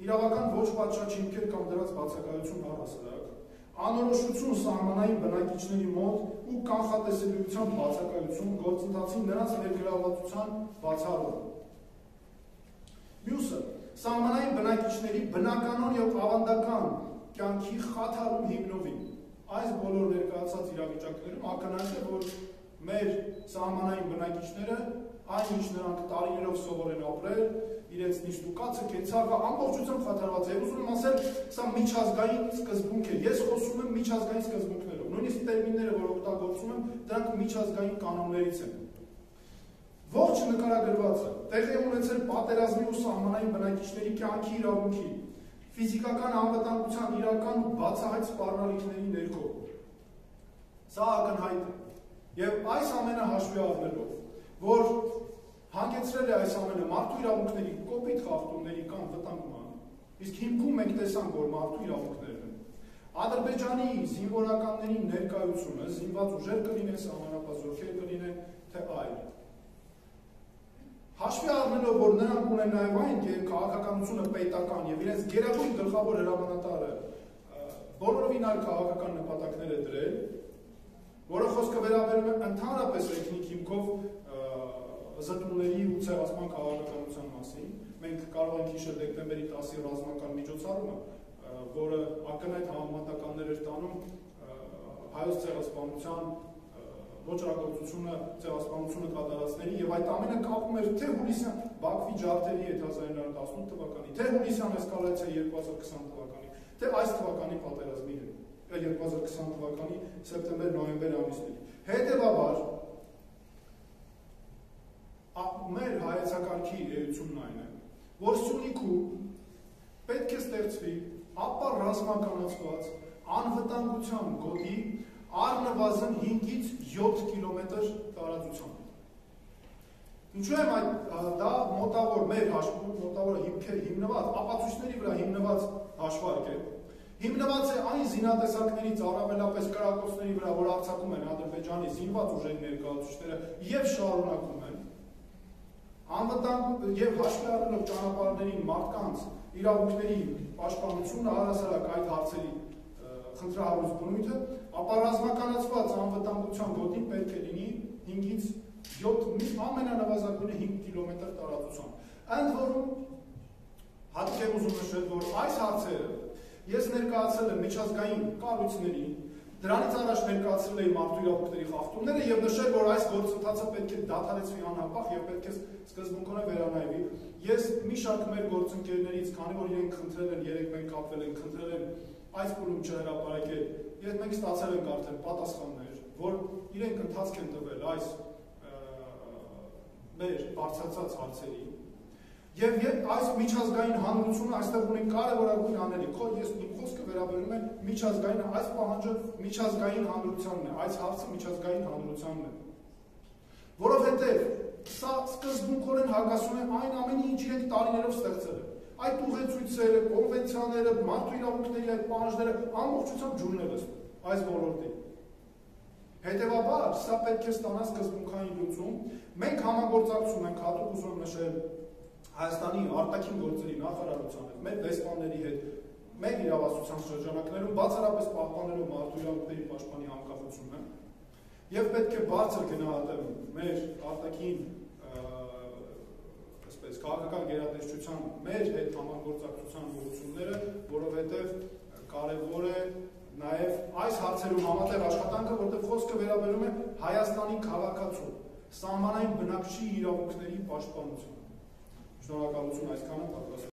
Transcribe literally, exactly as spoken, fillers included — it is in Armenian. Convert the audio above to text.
իրավական ոչ պատշաճ հիմքեր կամ դրանց բացակայություն առհասարակ, անորոշություն սահմանային բնակիչների մոտ ու կանխատեսելիության բացակայություն գործընթացի նրանց ներգրավվածության բացառումը։ Մյուսը սահմանային բնակիչների բնականon եւ ավանդական կյանքի խաթարում հիմնովին։ Այս բոլոր ներկայացած իրավիճակներում ակնհայտ է, որ մեր սահմանային բնակիչները այն ինչ նրանք տարիներով սովոր են ապրել, իրենց նիստուկացը, կեցաղը ամբողջությամբ խաթարված է։ Ուզում եմ ասել, սա միջազգային սկզբունք է։ Ես խոսում եմ միջազգային սկզբունքներով։ Նույնիսկ տերմինները, որ օգտագործում եմ, դրանք միջազգային կանոններից են։ Ողջ նկարագրվածը տեղի ունեցել պատերազմի ու սահմանային բնակիչների կյանքի իրավունքի, ֆիզիկական անվտանգության իրական ու բացահայտ սպառնալիքների ներքո։ Սա ակնհայտ է։ Եվ այս ամենը հաշվի առնելով, որ հանգեցրել է այս ամենը մարդու իրավունքների կոպիտ խախտումների կամ վտանգման, իսկ հիմքում մենք տեսանք, որ մարդու իրավունքներն են։ Ադրբեջանի զինվորականների ներկայությունը, զինված ուժեր կլինեն, սահմանապահ կլինեն, թե այլ։ Հաշվի առնելով, որ նրանք ունեն նաև այն քաղաքականությունը պետական եւ իրենց գերագույն գլխավոր հրամանատարը բոլորովին այլ քաղաքական նպատակներ է դրել, որը խոսքը վերաբերում է ընդհանրապես էթնիկ հիմքով զտումների ու ցեղասպան քաղաքականության մասին։ Մենք կարող ենք հիշել դեկտեմբերի տասի ռազմական միջոցառումը, որը ակնհայտ համեմատականներ էր տանում հայոց ցեղասպանության ոչռագործությունը, ցեղասպանությունը կատարածների եւ այդ ամենը կապում էր թե հուլիսյան Բաքվի ջարդերի հետ հազար իննսուն տասնութ թվականի, թե հուլիսյան էսկալացիա երկու հազար քսան թվականի, թե այս թվականի պատերազմի հետ, երկու հազար քսան թվականի սեպտեմբեր-նոյեմբեր ամիսների։ Հետևաբար մեր հայեցակարգի էությունն այն է, որ Սյունիքում պետք է ստեղծվի ապա ռազմականացված անվտանգության գոտի առնվազն հինգից յոթ կիլոմետր տարածությամբ։ Ինչու եմ այդ դա մոտավոր մեր հաշվում, մոտավոր հիմքեր հիմնված, ապացույցների վրա հիմնված հաշվարկ է, հիմնված է այն զինատեսակներից առավելապես կրակոցների վրա, որ արձակում են Ադրբեջանի զինված ուժերի ներկայացուցիչները եւ շարունակում են, անվտանգ եւ հաշվի առնելով ճանապարհներին մարդկանց իրավունքների պաշտպանությունը առհասարակ այդ հարցերի խնդրահարույց բնույթը, ապա ռազմականացված անվտանգության գոտին պետք է լինի հինգից յոթ ամենանվազագույնը հինգ կիլոմետր տարածությամբ։ Ընդ որում հատուկ եմ ուզում նշել, որ այս հարցերը ես ներկայացրել եմ միջազգային կառույցների, դրանից առաջ ներկայացրել էի մարդու իրավունքների խախտումները եւ նշել, որ այս գործընթացը պետք է դադարեցվի անհապաղ եւ պետք է սկզբունքորեն վերանայվի։ Ես մի շարք մեր գործընկերներից, քանի որ իրենք խնդրել են, երեք մենք կապվել են, խնդրել են այս փուլում չհրապարակել, ես մենք ստացել ենք արդեն պատասխաններ, որ իրենք ընթացք են տվել այս մեր բարձրացած հարցերի եւ այս միջազգային հանրությունը այստեղ ունի կարևորագույն անելիք, ես իմ խոսքը վերաբերում է միջազգային այս պահանջը միջազգային հանրությանն է, այս հարցը միջազգային հանրությանն է, որովհետեւ սա սկզբունքորեն հակասում է այն ամենի, ինչ իրենք տարիներով ստեղծել են։ Այդ ուղեցույցերը, կոնվենցիաները, մարդու իրավունքների այդ պահանջները ամբողջությամբ ջուրն է լցնում այս ոլորտին։ Հետևաբար, սա պետք է ստանա սկզբունքային լուծում։ Մենք համագործակցում ենք, հատուկ ուզում եմ նշել Հայաստանի արտաքին գործերի նախարարության հետ, մեր դեսպանների հետ, մեր իրավասության շրջանակներում բացառապես պահպանելով մարդու իրավունքների պաշտպանի անկախությունը եւ պետք է բարձր գնահատել մեր արտաքին քաղաքական գերատեսչության մեր հետ համագործակցության ուղղությունները, որովհետև կարևոր է նաև այս հարցերում համատեղ աշխատանքը, որտեղ խոսքը վերաբերում է Հայաստանի քաղաքացու, սահմանային բնակչի իրավունքների պաշտպանությունը։ Շնորհակալություն այսքանը պատրաստ